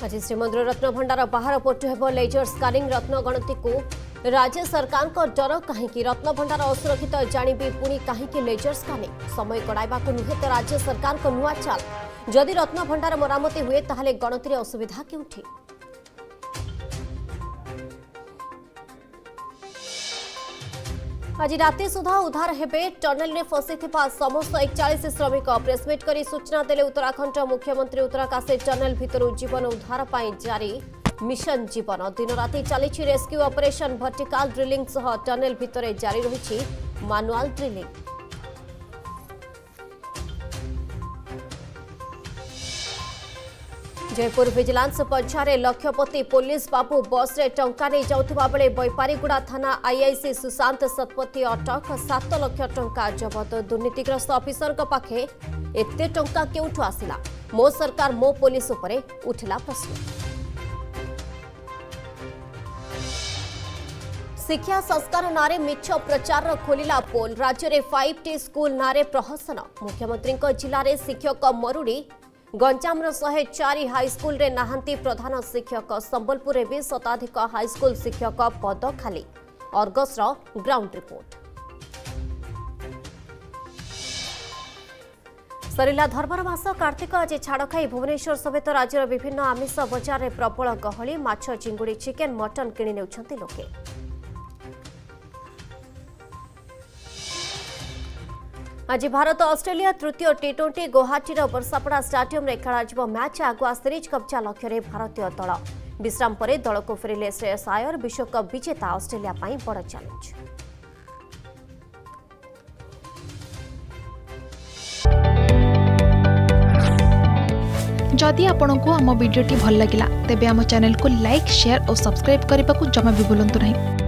आज श्रीमंदिर रत्नभंडार बाहर पटु हेब लेजर स्कानिंग रत्न गणति को राज्य सरकार को डर कहीं रत्नभंडार असुरक्षित जानिबी पुणी कहीं लेजर स्कानिंग समय गड़ाइबा नुहे तो राज्य सरकार को नुआ चाल जदि रत्नभंडार मरामती हुए ताहले गणति असुविधा केउठी। आज राति सुधा उद्धार हेबे टनेल में फसी समस्त 41 श्रमिक प्रेसमिट कर सूचना देले उत्तराखंड मुख्यमंत्री उत्तराकाशी टनेल भितर जीवन उद्धार पाई जारी मिशन जीवन दिन राति चली रेस्क्यू ऑपरेशन वर्टिकल ड्रिलिंग सह टनेल भितर जारी रही मैनुअल ड्रिलिंग। जयपुर विजिलेंस पछारे लक्षपति पुलिस बाबू बस रे टंका नहीं जाउथिबा बेले बैपारीगुड़ा थाना आईआईसी सुशांत शतपथी अटक 7 लाख टंका जबत। दुर्नीतिग्रस्त ऑफिसर पाखे एते टंका केउठु आसिला मो सरकार मो पुलिस उपरे उठिला प्रश्न। शिक्षा संस्कार नारे मिछ प्रचार खोलिला पोल राज्य में 5T स्कूल नारे प्रहसन मुख्यमंत्री जिले में शिक्षक मरुड़ी गंजाम 104 हाईस्कल रे नाहांती प्रधान शिक्षक संबलपुर में भी शताधिक हाईस्कल शिक्षक पद खाली अर्गस ग्राउंड रिपोर्ट। सरिला धर्मर मास कार्तिक आज छाड़ खाई भुवनेश्वर समेत राज्यर विभिन्न आमिष बजार में प्रबल गहली माछ चिंगुड़ी चिकेन मटन किणी नेउछंती लोके। आज भारत ऑस्ट्रेलिया तृतीय T20 गुवाहाटी बरसापड़ा स्टाडियम रे खेल मैच आगुआ सीरीज कब्जा लक्ष्य भारतीय दल विश्राम पर दल को फेरिले श्रेयस आयर विश्वकप विजेता ऑस्ट्रेलिया पाई बड़ चैलेंज। जदि आपंक आम भिडी भल लगा तेब आम चैनल को लाइक शेयर और सब्सक्राइब करने को जमा भी भूलु नहीं।